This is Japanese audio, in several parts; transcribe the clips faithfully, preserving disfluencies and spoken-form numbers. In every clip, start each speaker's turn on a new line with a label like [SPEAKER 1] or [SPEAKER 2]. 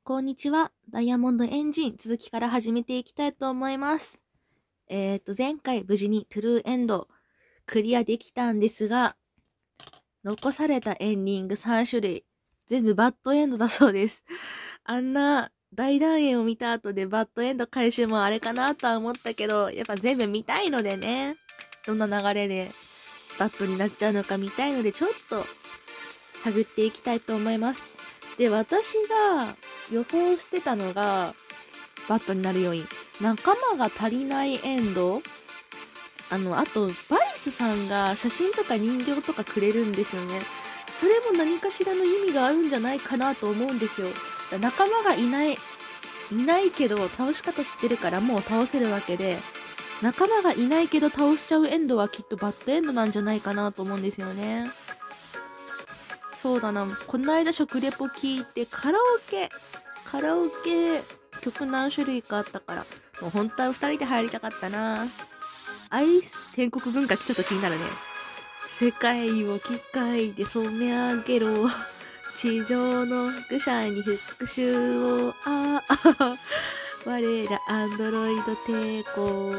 [SPEAKER 1] こんにちは。ダイヤモンドエンジン続きから始めていきたいと思います。えっと、前回無事にトゥルーエンドクリアできたんですが、残されたエンディングさん種類、全部バッドエンドだそうです。あんな大団円を見た後でバッドエンド回収もあれかなとは思ったけど、やっぱ全部見たいのでね、どんな流れでバッドになっちゃうのか見たいので、ちょっと探っていきたいと思います。で、私が予想してたのが、バットになるように、仲間が足りないエンド、あの、あと、バイスさんが写真とか人形とかくれるんですよね。それも何かしらの意味があるんじゃないかなと思うんですよ。仲間がいない、いないけど、倒し方知ってるからもう倒せるわけで、仲間がいないけど倒しちゃうエンドはきっとバッドエンドなんじゃないかなと思うんですよね。そうだな、この間食レポ聞いてカラオケ、カラオケ曲何種類かあったから、もう本当はふたりで入りたかったな。アイス天国文化ちょっと気になるね。世界を機械で染め上げろ。地上の愚者に復讐を、ああ、我らアンドロイド帝国。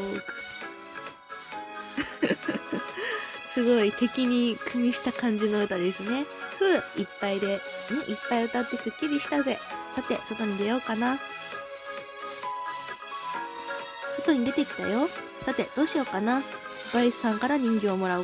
[SPEAKER 1] すごい敵に組みした感じの歌ですね。ふう、いっぱいで、んいっぱい歌ってすっきりしたぜ。さて、外に出ようかな。外に出てきたよ。さて、どうしようかな。バイスさんから人形をもらう。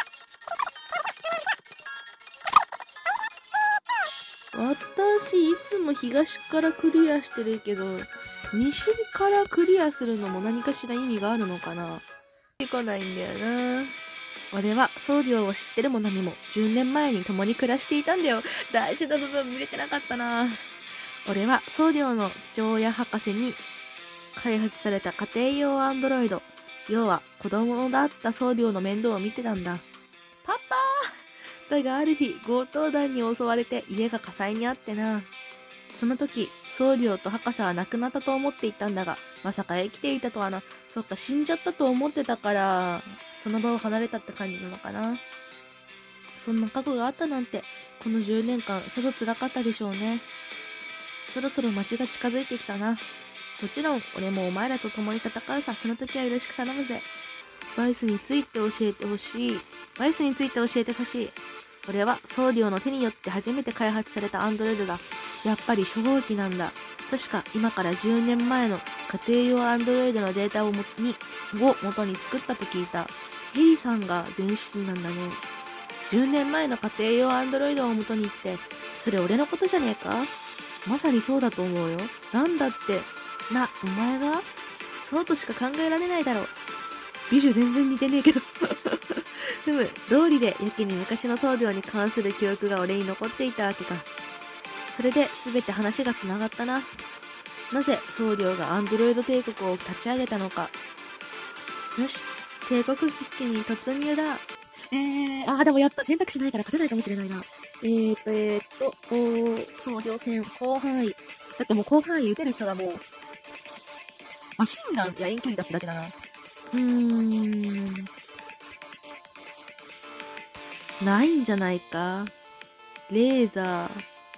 [SPEAKER 1] 私、いつも東からクリアしてるけど、西からクリアするのも何かしら意味があるのかな。来ないんだよな。俺は僧侶を知ってるも何もじゅうねんまえに共に暮らしていたんだよ。大事な部分見れてなかったな。俺は僧侶の父親博士に開発された家庭用アンドロイド。要は子供だった僧侶の面倒を見てたんだ。パパーだがある日強盗団に襲われて家が火災にあってな。その時僧侶と博士は亡くなったと思っていたんだが、まさか生きていたとはな。そっか、死んじゃったと思ってたからその場を離れたって感じなのかな。そんな過去があったなんて、このじゅうねんかんさぞ辛かったでしょうね。そろそろ街が近づいてきたな。もちろん俺もお前らと共に戦うさ。その時はよろしく頼むぜ。バイスについて教えてほしい。バイスについて教えてほしい。俺はソーディオの手によって初めて開発されたアンドロイドだ。やっぱり初号機なんだ。確か今からじゅうねんまえの家庭用アンドロイドのデータをもにを元に作ったと聞いた。ヘリさんが前身なんだね。じゅうねんまえの家庭用アンドロイドを元にって、それ俺のことじゃねえか？まさにそうだと思うよ。なんだって。な、お前が？そうとしか考えられないだろう。美女全然似てねえけど。ふむ、道理でやけに昔の騒動に関する記憶が俺に残っていたわけか。それで全て話が繋がったな。なぜ僧侶がアンドロイド帝国を立ち上げたのか。よし、帝国基地に突入だ。えー、あーでもやっぱ選択肢ないから勝てないかもしれないな。えーと、えーと、おー、僧侶戦、広範囲。だってもう広範囲撃てる人がもう、マシンガンや遠距離だっただけだな。うーん。ないんじゃないか。レーザー。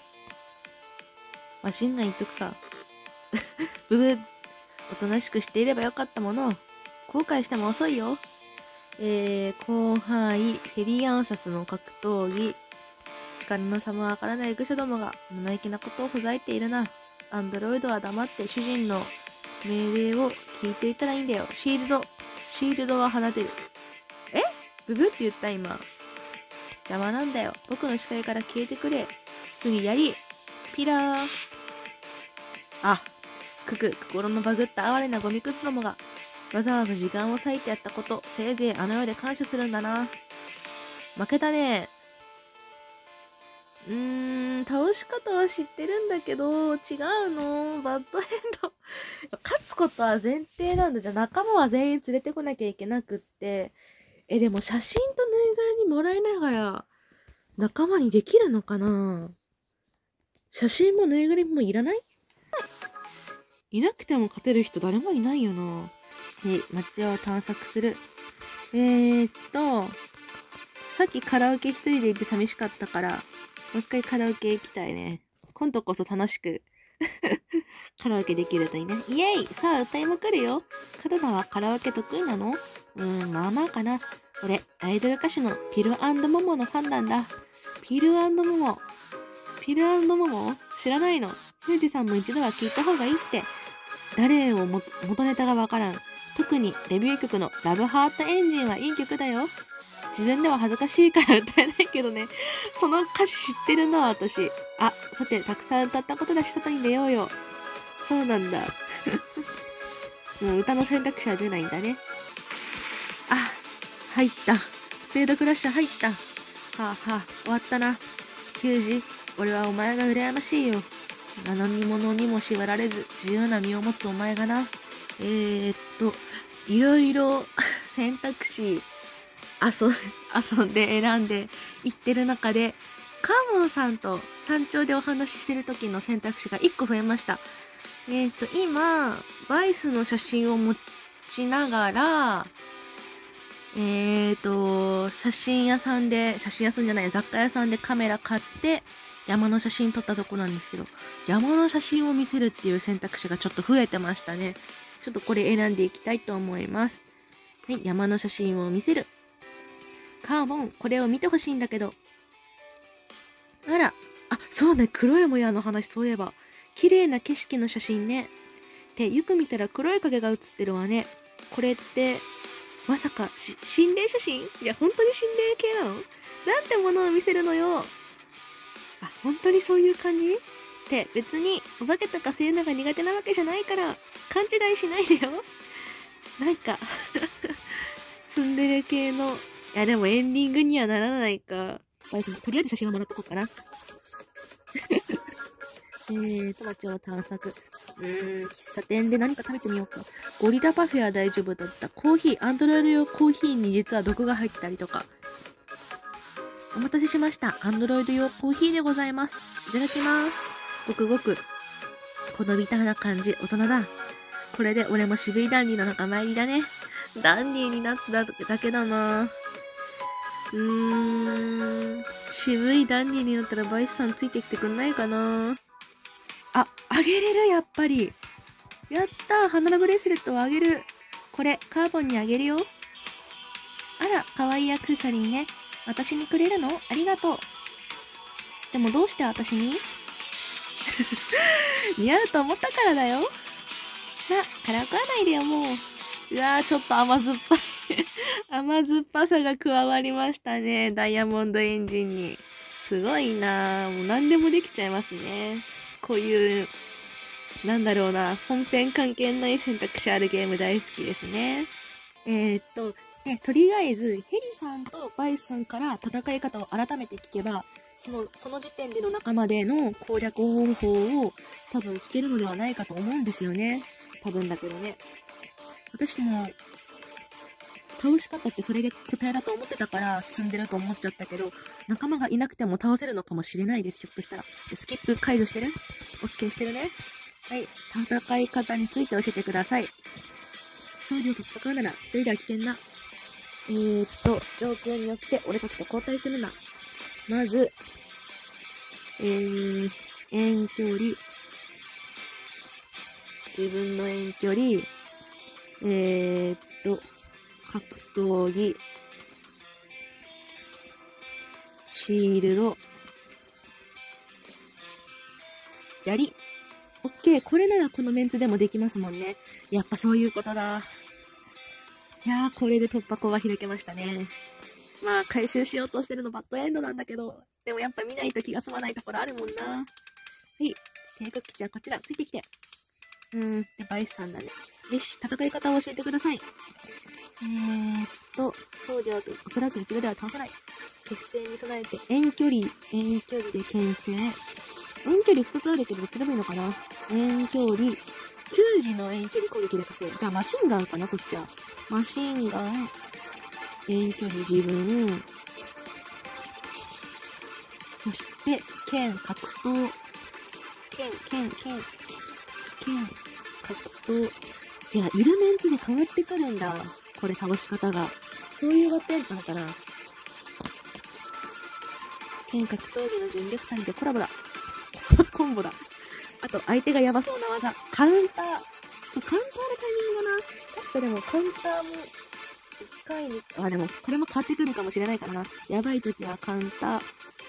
[SPEAKER 1] マシンガン言っとくか。ブブ。おとなしくしていればよかったものを。後悔しても遅いよ。えー、広範囲、ヘリアンサスの格闘技。力の差もわからない愚者どもが生意気なことをほざいているな。アンドロイドは黙って主人の命令を聞いていたらいいんだよ。シールド。シールドは放てる。え？ブブって言った今。邪魔なんだよ。僕の視界から消えてくれ。次やり。ピラー。あ、くく、心のバグった哀れなゴミくずどもが、わざわざ時間を割いてやったこと、せいぜいあの世で感謝するんだな。負けたね。うーん、倒し方は知ってるんだけど、違うの。バッドエンド。勝つことは前提なんだ。じゃあ仲間は全員連れてこなきゃいけなくって。え、でも写真とぬいぐるみもらいながら、仲間にできるのかな？写真もぬいぐるみもいらない？いなくても勝てる人誰もいないよな。で、街を探索する。えーっと、さっきカラオケ一人で行って寂しかったから、もう一回カラオケ行きたいね。今度こそ楽しくカラオケできるといいね。イエイ、さあ歌いまくるよ。カルナはカラオケ得意なの？うーん、まあまあかな。俺、アイドル歌手のピル&モモのファンなんだ。ピル&モモ。ピル&モモ知らないの？フージさんも一度は聞いた方がいいって。誰をも元ネタがわからん。特にデビュー曲のラブハートエンジンはいい曲だよ。自分では恥ずかしいから歌えないけどね。その歌詞知ってるな、私。あ、さて、たくさん歌ったことだし、外に出ようよ。そうなんだ。もう歌の選択肢は出ないんだね。あ、入った。スペードクラッシュ入った。はあはあ、終わったな。ヒュージ、俺はお前が羨ましいよ。何者にも縛られず、自由な身を持つお前がな。えー、っと、いろいろ選択肢、遊、遊んで選んでいってる中で、カーモンさんと山頂でお話ししてる時の選択肢がいっこ増えました。えっと、今、バイスの写真を持ちながら、えっと、写真屋さんで、写真屋さんじゃない、雑貨屋さんでカメラ買って、山の写真撮ったとこなんですけど、山の写真を見せるっていう選択肢がちょっと増えてましたね。ちょっとこれ選んでいきたいと思います。はい、山の写真を見せる。カーボン、これを見てほしいんだけど。あら、あ、そうね、黒いもやの話、そういえば。綺麗な景色の写真ね。で、よく見たら黒い影が写ってるわね。これって、まさか、し、心霊写真？いや、本当に心霊系なの？なんてものを見せるのよ。あ、本当にそういう感じ？って別にお化けとかそういうのが苦手なわけじゃないから勘違いしないでよ。なんかツンデレ系の、いやでもエンディングにはならないか。とりあえず写真をもらっとこうかな。えーと、街を探索。うーん、喫茶店で何か食べてみようか。ゴリラパフェは大丈夫だった。コーヒー、アンドロイド用コーヒーに実は毒が入ったりとか。お待たせしました。アンドロイド用コーヒーでございます。いただきます。ごくごく。このビターな感じ、大人だ。これで俺も渋いダンディの仲間入りだね。ダンディになっただけだな。うーん。渋いダンディになったらバイスさんついてきてくんないかな。あ、あげれる、やっぱり。やったー、花のブレスレットをあげる。これ、カーボンにあげるよ。あら、かわいいアクセサリーね。私にくれるの？ありがとう。でもどうして私に？似合うと思ったからだよ。な、からかわないでよ、もう。うわー、ちょっと甘酸っぱい。甘酸っぱさが加わりましたね。ダイヤモンドエンジンに。すごいなー。もう何でもできちゃいますね。こういう、なんだろうな、本編関係ない選択肢あるゲーム大好きですね。えー、っと、ね、とりあえず、ヘリさんとバイスさんから戦い方を改めて聞けば、その、その時点での仲間での攻略方法を多分聞けるのではないかと思うんですよね。多分だけどね。私も、倒し方ってそれで答えだと思ってたから積んでると思っちゃったけど、仲間がいなくても倒せるのかもしれないです、ひょっとしたら。スキップ解除してる？ OK してるね。はい。戦い方について教えてください。総領と戦うなら一人では危険な。えーっと、状況によって俺たちと交代するな。まず、えー、遠距離。自分の遠距離。えーっと、格闘技。シールド。槍。オッケー。これならこのメンツでもできますもんね。やっぱそういうことだ。いやー、これで突破口は開けましたね。まあ、回収しようとしてるのバッドエンドなんだけど、でもやっぱ見ないと気が済まないところあるもんな。はい。帝国基地はこちら、ついてきて。うーん、で、バイスさんだね。よし、戦い方を教えてください。えーっと、そうでは、おそらく一度では倒さない。決戦に備えて、遠距離、遠距離で牽制。遠距離ふたつあるけど、どっちでもいいのかな。遠距離、きゅうじの遠距離攻撃で稼ぐ。じゃあ、マシンガンかな、こっちは。マシンガン、遠距離自分、そして、剣、格闘、剣、剣、剣、剣、格闘。いや、いるメンツで変わってくるんだ。これ倒し方が。そういう合点なのかな。剣格闘技の準略体でコラボだ。コンボだ。 あと、相手がやばそうな技。カウンター。そう、カウンターのタイミングがな。確かでも、カウンターも、一回に、あ、でも、これも変わってくるかもしれないからな。やばい時はカウンター。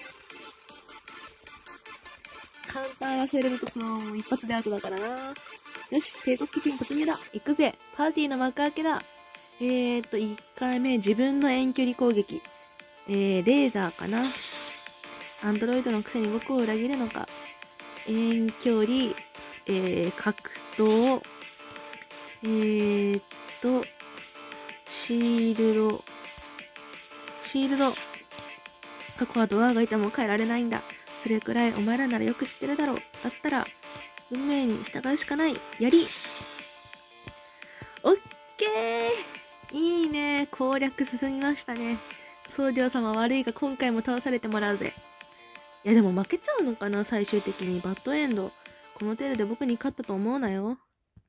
[SPEAKER 1] カウンター忘れるとその、一発でアウトだからな。よし、帝国基地に突入だ。行くぜ。パーティーの幕開けだ。えーっと、いっかいめ、自分の遠距離攻撃。えー、レーザーかな。アンドロイドのくせに僕を裏切るのか。遠距離、えー、格闘、えーっと、シールド、シールド。ここはドアがいても変えられないんだ。それくらいお前らならよく知ってるだろう。だったら、運命に従うしかない。やりオッケーいいね。攻略進みましたね。僧侶様悪いが今回も倒されてもらうぜ。いやでも負けちゃうのかな最終的に。バッドエンド。この程度で僕に勝ったと思うなよ。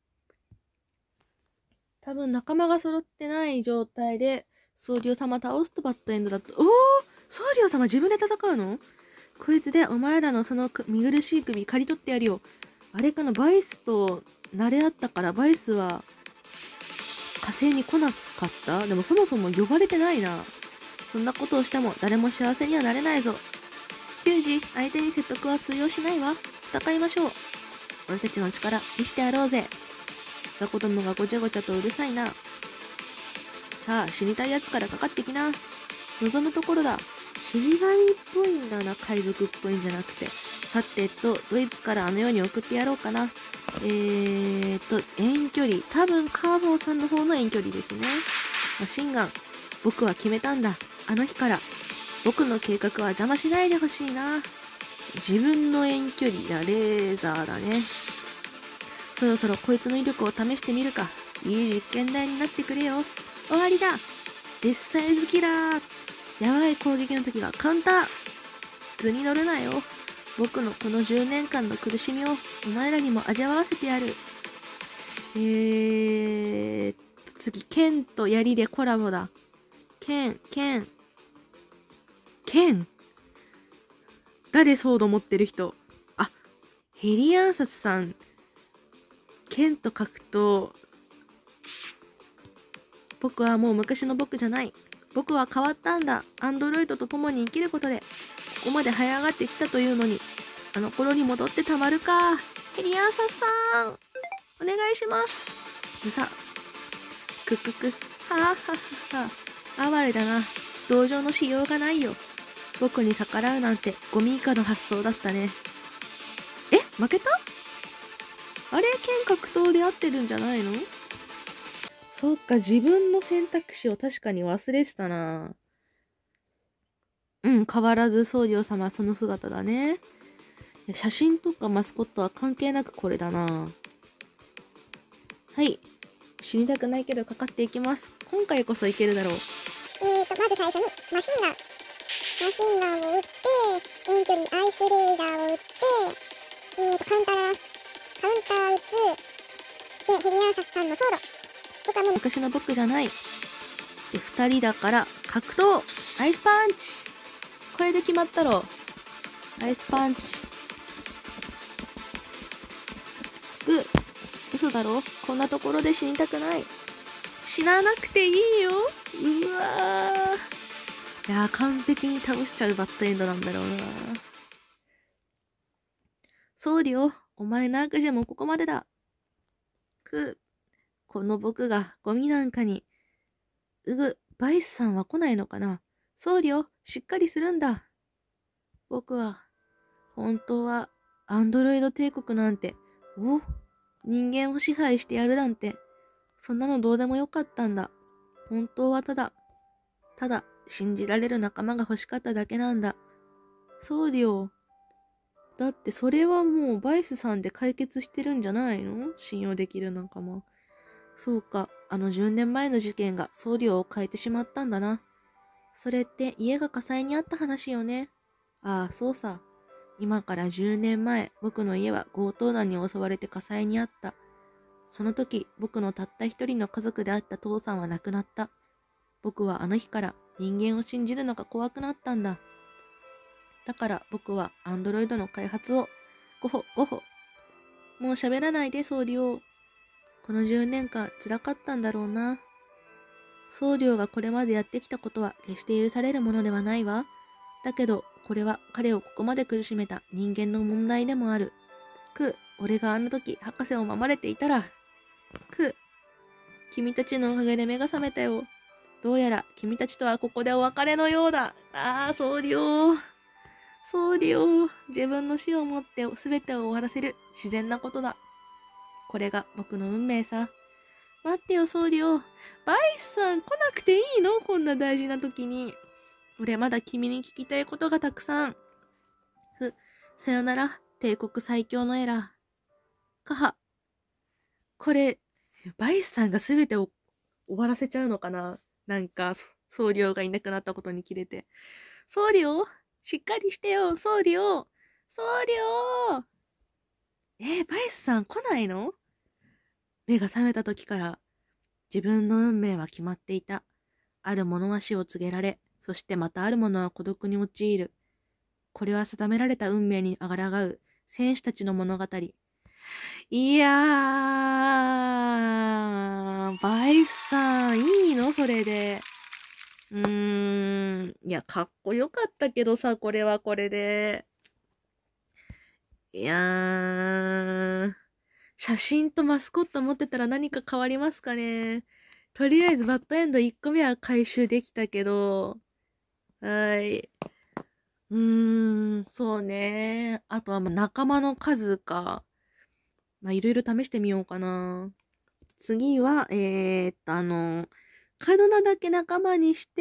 [SPEAKER 1] 多分仲間が揃ってない状態で僧侶様倒すとバッドエンドだと。おお僧侶様自分で戦うの？こいつでお前らのその見苦しい首刈り取ってやるよ。あれかなバイスと慣れ合ったからバイスは火星に来なかった？でもそもそも呼ばれてないな。そんなことをしても誰も幸せにはなれないぞ。ヒュージ、相手に説得は通用しないわ。戦いましょう。俺たちの力見してやろうぜ。ザコどもがごちゃごちゃとうるさいな。さあ、死にたいやつからかかってきな。望むところだ。死神っぽいんだな、海賊っぽいんじゃなくて。さてと、ドイツからあの世に送ってやろうかな。えーと、遠距離。多分カーボーさんの方の遠距離ですね。マシンガン。僕は決めたんだ。あの日から。僕の計画は邪魔しないでほしいな。自分の遠距離だ、レーザーだね。そろそろこいつの威力を試してみるか。いい実験台になってくれよ。終わりだ。デッサイズキラー。やばい攻撃の時がカウンター。図に乗るなよ。僕のこのじゅうねんかんの苦しみをお前らにも味わわせてやる。えー、次、剣と槍でコラボだ。剣、剣。剣誰ソード持ってる人？あ、ヘリアンサスさん。剣と格闘。僕はもう昔の僕じゃない。僕は変わったんだ。アンドロイドと共に生きることで、ここまで這い上がってきたというのに、あの頃に戻ってたまるか。ヘリアンサスさん、お願いします。うさ。くくく。はあははは。哀れだな。同情のしようがないよ。僕に逆らうなんてゴミ以下の発想だったね。え、負けた？あれ、剣格闘で合ってるんじゃないの？そうか、自分の選択肢を確かに忘れてたな。うん、変わらず僧侶様はその姿だね。写真とかマスコットは関係なくこれだな。はい。死にたくないけどかかっていきます。今回こそいけるだろう。
[SPEAKER 2] えーと、まず最初にマシンガン。マシンガンを撃って、遠距離アイスレーダーを撃って、えーと、カウンター、カウンター撃つ。で、ヘリアンサスさんのソード。とかも
[SPEAKER 1] 昔の僕じゃない。で、二人だから、格闘アイスパンチこれで決まったろ。アイスパンチ。グー。嘘だろ？こんなところで死にたくない。死ななくていいよ。うわー。いやー、完璧に倒しちゃうバッドエンドなんだろうな。僧侶、お前の悪事もここまでだ。く、この僕がゴミなんかに。うぐ、バイスさんは来ないのかな？僧侶、しっかりするんだ。僕は、本当は、アンドロイド帝国なんて、お人間を支配してやるなんて、そんなのどうでもよかったんだ。本当はただ、ただ、信じられる仲間が欲しかっただけなんだ。そうだよ。だってそれはもうバイスさんで解決してるんじゃないの？信用できる仲間。そうか、あのじゅうねんまえの事件が総領を変えてしまったんだな。それって家が火災にあった話よね。ああ、そうさ。今からじゅうねんまえ、僕の家は強盗団に襲われて火災にあった。その時、僕のたった一人の家族であった父さんは亡くなった。僕はあの日から人間を信じるのが怖くなったんだ。だから僕はアンドロイドの開発を、ごほごほ、 もう喋らないで、総領。このじゅうねんかん辛かったんだろうな。総領がこれまでやってきたことは決して許されるものではないわ。だけど、これは彼をここまで苦しめた人間の問題でもある。く、俺があの時博士を守れていたら。く、君たちのおかげで目が覚めたよ。どうやら君たちとはここでお別れのようだ。ああ、総領。総領。自分の死をもって全てを終わらせる自然なことだ。これが僕の運命さ。待ってよ、総領。バイスさん来なくていいの？こんな大事な時に。俺まだ君に聞きたいことがたくさん。ふ、さよなら、帝国最強のエラー。かは。これ、バイスさんが全てを終わらせちゃうのかな？なんか、総領がいなくなったことに切れて。総領しっかりしてよ、総領総領えー、バイスさん来ないの？目が覚めた時から自分の運命は決まっていた。ある者は死を告げられ、そしてまたある者は孤独に陥る。これは定められた運命にあがらがう戦士たちの物語。いやー、バイスさん、いいのそれで。うーん、いや、かっこよかったけどさ、これはこれで。いやー、写真とマスコット持ってたら何か変わりますかね。とりあえずバッドエンドいっこめは回収できたけど、はい。うーん、そうね。あとはまあ仲間の数か。まあいろいろ試してみようかな。次は、えー、っと、あの、カドナだけ仲間にして、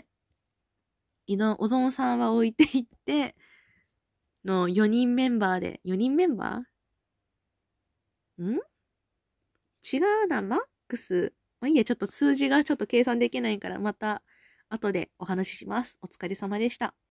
[SPEAKER 1] 井の、おぞんさんは置いていって、のよにんメンバーで、よにんメンバーん違うな、マックス。まあいいや、ちょっと数字がちょっと計算できないから、また後でお話しします。お疲れ様でした。